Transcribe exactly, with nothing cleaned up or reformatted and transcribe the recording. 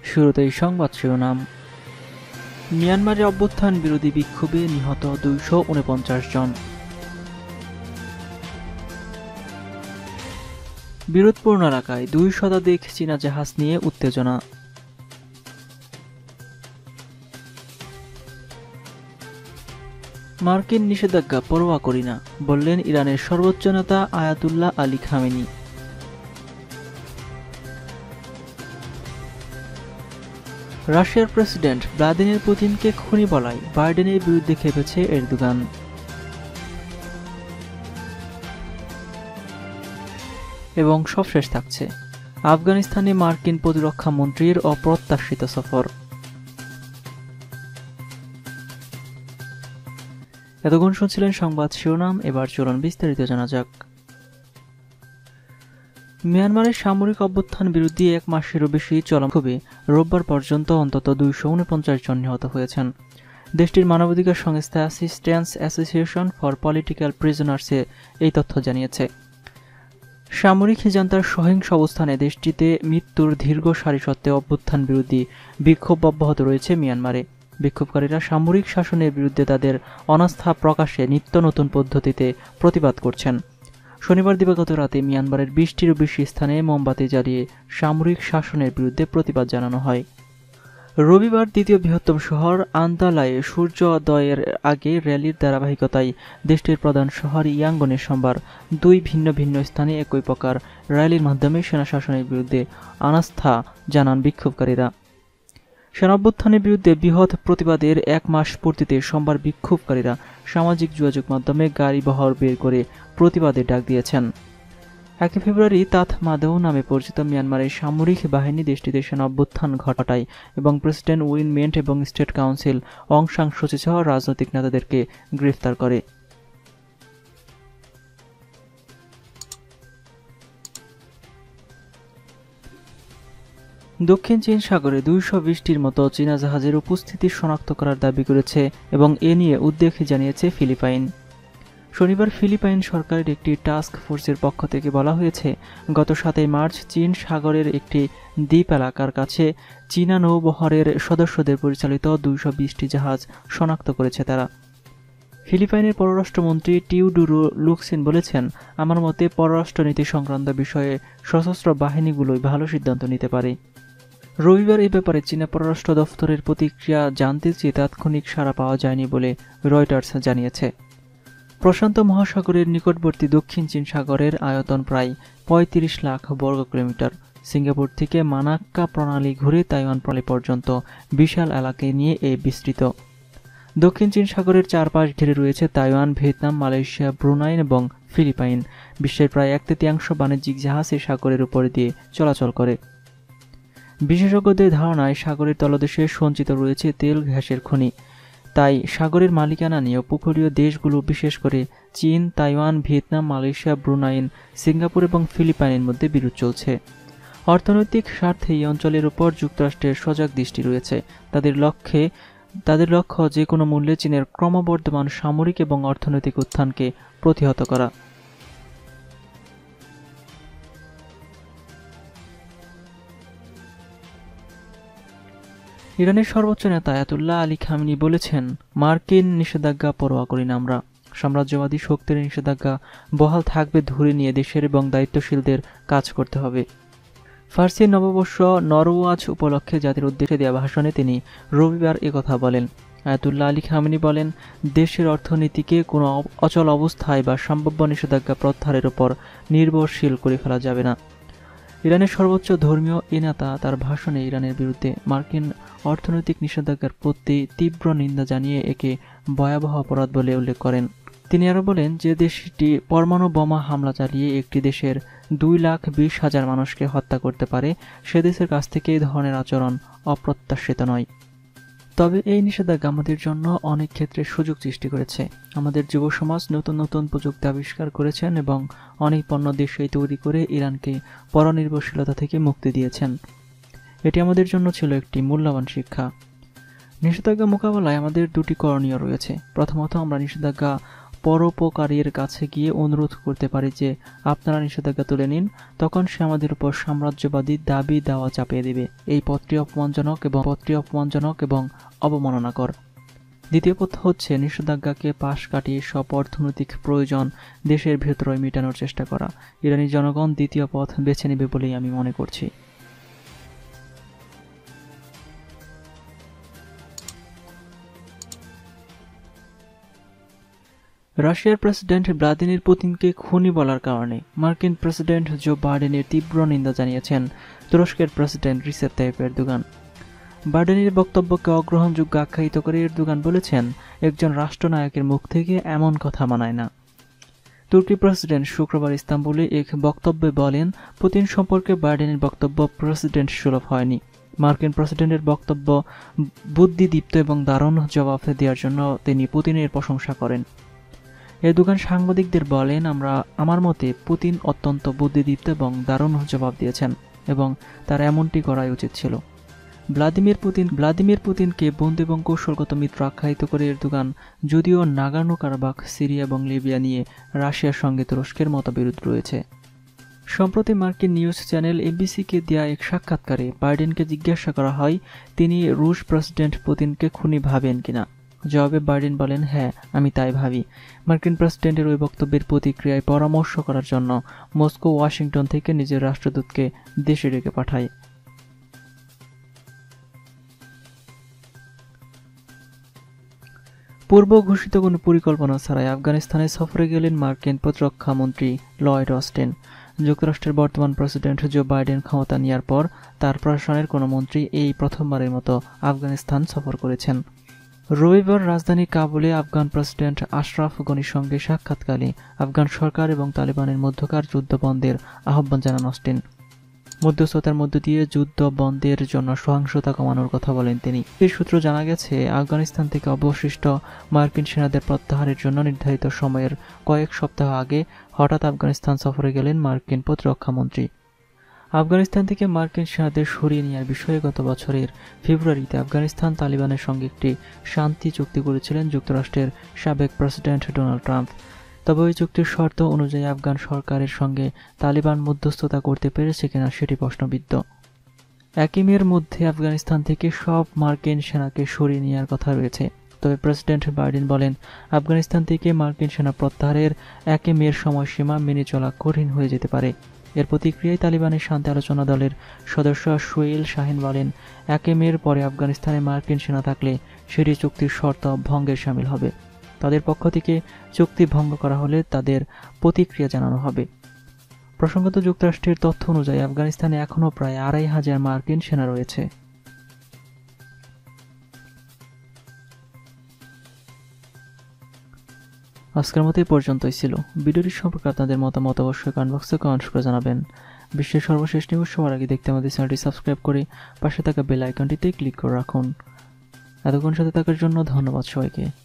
শুরুতেই সংবাদ শিরোনাম। মিয়ানমারে অভ্যুত্থান বিরোধী বিক্ষোভে নিহত দুইশো উনপঞ্চাশ জন। বিরোধপূর্ণ এলাকায় দুই শতাধিক চীনা জাহাজ নিয়ে উত্তেজনা। মার্কিন নিষেধাজ্ঞা পরোয়া করি না, বললেন ইরানের সর্বোচ্চ নেতা আয়াতুল্লাহ আলী খামেনি। রাশিয়ার প্রেসিডেন্ট ভ্লাদিমির পুতিনকে খুনি বলায় বাইডেনের বিরুদ্ধে খেপেছে এরদোগান। এবং সবশেষ থাকছে আফগানিস্তানে মার্কিন প্রতিরক্ষা মন্ত্রীর অপ্রত্যাশিত সফর। এতক্ষণ শুনছিলেন সংবাদ শিরোনাম, এবার চলুন বিস্তারিত জানা যাক। মিয়ানমারের সামরিক অভ্যুত্থান বিরোধী এক মাসেরও বেশি চলমান বিক্ষোভে রোববার পর্যন্ত অন্তত দুইশো উনপঞ্চাশ জন নিহত হয়েছেন। দেশটির মানবাধিকার সংস্থা অ্যাসিস্ট্যান্স অ্যাসোসিয়েশন ফর পলিটিক্যাল প্রিজনার্সে এই তথ্য জানিয়েছে। সামরিক হিজান্তার সহিংস অবস্থানে দেশটিতে মৃত্যুর দীর্ঘ সারি সত্ত্বেও অভ্যুত্থান বিরোধী বিক্ষোভ অব্যাহত রয়েছে মিয়ানমারে। বিক্ষোভকারীরা সামরিক শাসনের বিরুদ্ধে তাদের অনাস্থা প্রকাশে নিত্য নতুন পদ্ধতিতে প্রতিবাদ করছেন। শনিবার দিবাগত রাতে মিয়ানমারের বিশটিরও বেশি স্থানে মোমবাতি জ্বালিয়ে সামরিক শাসনের বিরুদ্ধে প্রতিবাদ জানানো হয়। রবিবার দ্বিতীয় বৃহত্তম শহর আন্তালায়ে সূর্যোদয়ের আগে র্যালির ধারাবাহিকতায় দেশটির প্রধান শহর ইয়াঙ্গনে সোমবার দুই ভিন্ন ভিন্ন স্থানে একই প্রকার র্যালির মাধ্যমে সেনা শাসনের বিরুদ্ধে অনাস্থা জানান বিক্ষোভকারীরা। সেনা অভ্যুত্থানের বিরুদ্ধে বৃহৎ প্রতিবাদের এক মাস পূর্তিতে সোমবার বিক্ষোভকারীরা সামাজিক যোগাযোগ মাধ্যমে গাড়ি বহর বের করে প্রতিবাদের ডাক দিয়েছেন। একই ফেব্রুয়ারি তাথ মাদেও নামে পরিচিত মিয়ানমারের সামরিক বাহিনী দেশটিতে সেনা অভ্যুত্থান ঘটায় এবং প্রেসিডেন্ট উইন মিন্ট এবং state council Aung San Suu Kyi রাজনৈতিক নেতাদেরকে গ্রেফতার করে। দক্ষিণ চীন সাগরে দুইশো বিশটির মতো চীনা জাহাজের উপস্থিতি শনাক্ত করার দাবি করেছে এবং এ নিয়ে উদ্বেগ জানিয়েছে ফিলিপাইন। শনিবার ফিলিপাইন সরকারের একটি টাস্ক ফোর্সের পক্ষ থেকে বলা হয়েছে, গত সাতই মার্চ চীন সাগরের একটি দ্বীপ এলাকার কাছে চীনা নৌবহরের সদস্যদের পরিচালিত দুইশো বিশটি জাহাজ শনাক্ত করেছে তারা। ফিলিপাইনের পররাষ্ট্রমন্ত্রী টিউডুরো লুকসিন বলেছেন, আমার মতে পররাষ্ট্রনীতি সংক্রান্ত বিষয়ে সশস্ত্র বাহিনীগুলোই ভালো সিদ্ধান্ত নিতে পারে। রবিবার এ ব্যাপারে চীনা পররাষ্ট্র দফতরের প্রতিক্রিয়া জানতে চেয়ে তাৎক্ষণিক সাড়া পাওয়া যায়নি বলে রয়টার্স জানিয়েছে। প্রশান্ত মহাসাগরের নিকটবর্তী দক্ষিণ চীন সাগরের আয়তন প্রায় পঁয়ত্রিশ লাখ বর্গ কিলোমিটার। সিঙ্গাপুর থেকে মানাক্কা প্রণালী ঘুরে তাইওয়ান প্রণালী পর্যন্ত বিশাল এলাকায় নিয়ে এ বিস্তৃত। দক্ষিণ চীন সাগরের চারপাশ ঘিরে রয়েছে তাইওয়ান, ভিয়েতনাম, মালয়েশিয়া, ব্রুনাই এবং ফিলিপাইন। বিশ্বের প্রায় এক তৃতীয়াংশ বাণিজ্যিক জাহাজ এই সাগরের উপর দিয়ে চলাচল করে। বিশেষজ্ঞদের ধারণায় সাগরের তলদেশে সঞ্চিত রয়েছে তেল গ্যাসের খনি। তাই সাগরের মালিকানা নিয়ে উপকূলীয় দেশগুলো, বিশেষ করে চীন, Taiwan, Vietnam, Malaysia, Brunei, Singapore এবং ফিলিপাইনের মধ্যে বিরোধ চলছে। অর্থনৈতিক স্বার্থে এই অঞ্চলের উপর যুক্তরাষ্ট্রের সজাগ দৃষ্টি রয়েছে। তাদের লক্ষ্যে তাদের লক্ষ্য যে কোনো মূল্যে চীনের ক্রমবর্ধমান সামরিক এবং অর্থনৈতিক উত্থানকে প্রতিহত করা। ইরানের সর্বোচ্চ নেতা আয়াতুল্লাহ আলী খামেনি বলেছেন, মার্কিন নিষেধাজ্ঞা পরোয়া করি না আমরা। সাম্রাজ্যবাদী শক্তির নিষেধাজ্ঞা বহাল থাকবে ধরে নিয়ে দেশের এবং দায়িত্বশীলদের কাজ করতে হবে। ফার্সি নববর্ষ নরওয়াজ উপলক্ষে জাতির উদ্দেশ্যে দেওয়া ভাষণে তিনি রবিবার একথা বলেন। আয়াতুল্লাহ আলী খামেনি বলেন, দেশের অর্থনীতিকে কোনো অচল অবস্থায় বা সম্ভাব্য নিষেধাজ্ঞা প্রত্যাহারের উপর নির্ভরশীল করে ফেলা যাবে না। ইরানের সর্বোচ্চ ধর্মীয় এ নেতা তার ভাষণে ইরানের বিরুদ্ধে মার্কিন অর্থনৈতিক নিষেধাজ্ঞার প্রতি তীব্র নিন্দা জানিয়ে একে ভয়াবহ অপরাধ বলে উল্লেখ করেন। তিনি আরও বলেন যে দেশটি পরমাণু বোমা হামলা চালিয়ে একটি দেশের দুই লাখ বিশ হাজার মানুষকে হত্যা করতে পারে, সে দেশের কাছ থেকে এই ধরনের আচরণ অপ্রত্যাশিত নয়। তবে এই নিষেধাজ্ঞা আমাদের জন্য অনেক ক্ষেত্রে সুযোগ সৃষ্টি করেছে। আমাদের যুব সমাজ নতুন নতুন প্রযুক্তি আবিষ্কার করেছেন এবং অনেক পণ্য দেশেই তৈরি করে ইরানকে পরনির্ভরশীলতা থেকে মুক্তি দিয়েছেন। এটি আমাদের জন্য ছিল একটি মূল্যবান শিক্ষা। নিষেধাজ্ঞা মোকাবেলায় আমাদের দুটি করণীয় রয়েছে। প্রথমত, আমরা নিষেধাজ্ঞা পরোপকারীর কাছে গিয়ে অনুরোধ করতে পারি যে আপনারা নিষেধাজ্ঞা তুলে নিন, তখন সে আমাদের উপর সাম্রাজ্যবাদী দাবি দাওয়া চাপিয়ে দেবে। এই পথটি অপমানজনক এবং পথটি অপমানজনক এবং অবমাননাকর। দ্বিতীয় পথ হচ্ছে নিষেধাজ্ঞাকে পাশ কাটিয়ে সব অর্থনৈতিক প্রয়োজন দেশের ভেতরে মেটানোর চেষ্টা করা। ইরানি জনগণ দ্বিতীয় পথ বেছে নেবে বলেই আমি মনে করছি। রাশিয়ার প্রেসিডেন্ট ভ্লাদিমির পুতিনকে খুনি বলার কারণে মার্কিন প্রেসিডেন্ট জো বাইডেনের তীব্র নিন্দা জানিয়েছেন তুরস্কের প্রেসিডেন্ট রিসেপ তাইয়িপ এরদোগান। বাইডেনের বক্তব্যকে অগ্রহণযোগ্য আখ্যায়িত করে এরদোগান বলেছেন, একজন রাষ্ট্রনায়কের মুখ থেকে এমন কথা মানায় না। তুর্কি প্রেসিডেন্ট শুক্রবার ইস্তাম্বুলে এক বক্তব্যে বলেন, পুতিন সম্পর্কে বাইডেনের বক্তব্য প্রেসিডেন্ট সুলভ হয়নি। মার্কিন প্রেসিডেন্টের বক্তব্য বুদ্ধিদীপ্ত এবং দারুণ জবাব দেওয়ার জন্য তিনি পুতিনের প্রশংসা করেন। এরদোগান সাংবাদিকদের বলেন, আমরা আমার মতে পুতিন অত্যন্ত বুদ্ধিদীপ্ত এবং দারুণ জবাব দিয়েছেন এবং তার এমনটি করাই উচিত ছিল। ভ্লাদিমির পুতিন ভ্লাদিমির পুতিনকে বন্ধু এবং কৌশলগত মিত্র আখ্যায়িত করে এরদোগান যদিও নাগোর্নো কারাবাখ, সিরিয়া এবং লিবিয়া নিয়ে রাশিয়ার সঙ্গে তুরস্কের মতবিরোধ রয়েছে। সম্প্রতি মার্কিন নিউজ চ্যানেল এবিসিকে দেয়া এক সাক্ষাৎকারে বাইডেনকে জিজ্ঞাসা করা হয় তিনি রুশ প্রেসিডেন্ট পুতিনকে খুনি ভাবেন কিনা। জবাবে বাইডেন বলেন, হ্যাঁ, আমি তাই ভাবি। মার্কিন প্রেসিডেন্টের ওই বক্তব্যের প্রতিক্রিয়ায় পরামর্শ করার জন্য মস্কো ওয়াশিংটন থেকে নিজের রাষ্ট্রদূতকে দেশে ডেকে পাঠায়। পূর্ব ঘোষিত কোনো পরিকল্পনা ছাড়াই আফগানিস্তানে সফরে গেলেন মার্কিন প্রতিরক্ষা মন্ত্রী লয়েড অস্টিন। যুক্তরাষ্ট্রের বর্তমান প্রেসিডেন্ট জো বাইডেন ক্ষমতা নেওয়ার পর তার প্রশাসনের কোনো মন্ত্রী এই প্রথমবারের মতো আফগানিস্তান সফর করেছেন। রবিবার রাজধানী কাবুলে আফগান প্রেসিডেন্ট আশরাফ গনির সঙ্গে সাক্ষাৎকালে আফগান সরকার এবং তালেবানের মধ্যকার যুদ্ধ বন্ধের আহ্বান জানান অস্টিন। মধ্যস্থতার মধ্য দিয়ে যুদ্ধ বন্ধের জন্য সহিংসতা কমানোর কথা বলেন তিনি। এই সূত্র জানা গেছে, আফগানিস্তান থেকে অবশিষ্ট মার্কিন সেনাদের প্রত্যাহারের জন্য নির্ধারিত সময়ের কয়েক সপ্তাহ আগে হঠাৎ আফগানিস্তান সফরে গেলেন মার্কিন প্রতিরক্ষা মন্ত্রী। আফগানিস্তান থেকে মার্কিন সেনাদের সরিয়ে নেওয়ার বিষয়ে গত বছরের ফেব্রুয়ারিতে আফগানিস্তান তালিবানের সঙ্গে একটি শান্তি চুক্তি করেছিলেন যুক্তরাষ্ট্রের সাবেক প্রেসিডেন্ট ডোনাল্ড ট্রাম্প। তবে ওই চুক্তির শর্ত অনুযায়ী আফগান সরকারের সঙ্গে তালিবান মধ্যস্থতা করতে পেরেছে কিনা সেটি প্রশ্নবিদ্ধ। একই মের মধ্যে আফগানিস্তান থেকে সব মার্কিন সেনাকে সরিয়ে নেওয়ার কথা রয়েছে। তবে প্রেসিডেন্ট বাইডেন বলেন, আফগানিস্তান থেকে মার্কিন সেনা প্রত্যাহারের একই মের সময়সীমা মেনে চলা কঠিন হয়ে যেতে পারে। এর প্রতিক্রিয়ায় তালিবানের শান্তি আলোচনা দলের সদস্য সোহেল শাহিন বলেন, একই মের পরে আফগানিস্তানে মার্কিন সেনা থাকলে সেটি চুক্তির শর্ত ভঙ্গের শামিল হবে। তাদের পক্ষ থেকে চুক্তি ভঙ্গ করা হলে তাদের প্রতিক্রিয়া জানানো হবে। প্রসঙ্গত, যুক্তরাষ্ট্রের তথ্য অনুযায়ী আফগানিস্তানে এখনও প্রায় আড়াই হাজার মার্কিন সেনা রয়েছে। আজকের মতো এই পর্যন্তই ছিল। ভিডিওটি সম্পর্কে আপনাদের মতামত অবশ্যই কমেন্ট বক্সে কমেন্ট করে জানাবেন। বিশ্বের সর্বশেষ নিউজ সবার আগে দেখতে আমাদের চ্যানেলটি সাবস্ক্রাইব করে পাশে থাকা বেল আইকনটিতে ক্লিক করে রাখুন। এতক্ষণ সাথে থাকার জন্য ধন্যবাদ সবাইকে।